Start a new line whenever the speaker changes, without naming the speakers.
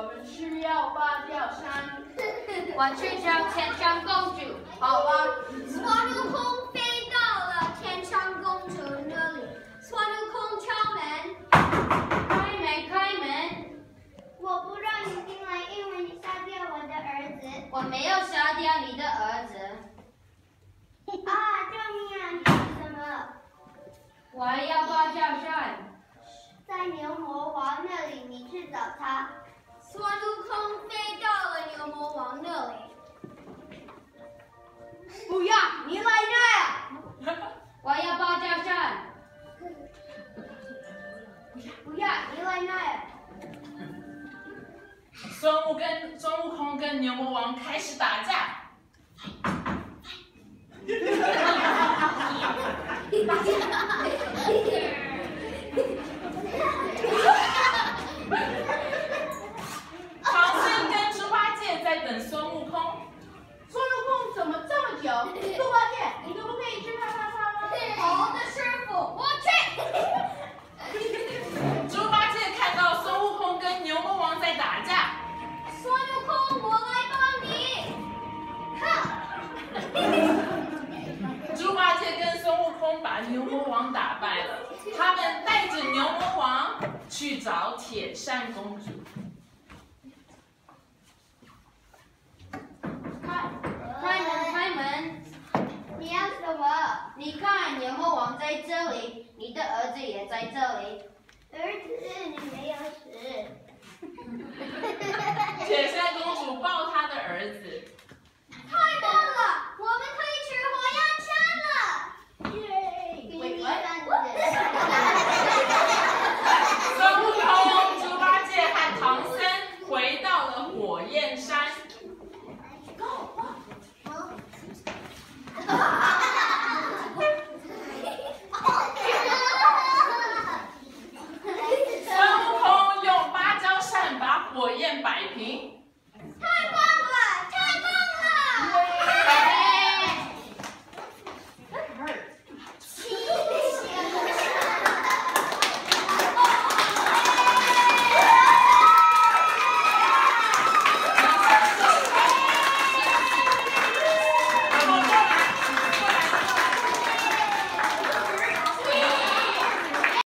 我们需要芭蕉扇。
我去找天上公主。
好吧。
孙悟空飞到了天上公主那里。孙悟空敲门，
开门，开门！
我不让你进来，因为你杀掉我的儿子。
我没有杀掉你的儿子。
啊！救命啊！你是什么？
我要芭蕉扇。
在牛魔王那里，你去找他。孙悟空飞到了牛魔王那里。
不要，你来这！
我要芭蕉扇。
不要，你来这！
孙悟空跟牛魔王开始打架。唐僧跟猪八戒在等孙悟空。
孙悟空怎么这么久？猪八戒，你可不可以去看看他吗？
好的，师傅，我去。
猪八戒看到孙悟空跟牛魔王在打架。
孙悟空，我来帮你。哼！
猪八戒跟孙悟空把牛魔王打败了，他们带着牛魔王去找铁扇公主。
开门，开门！
你要什么？
你看，牛魔王在这里，你的儿子也在这里。
儿子，你没有死。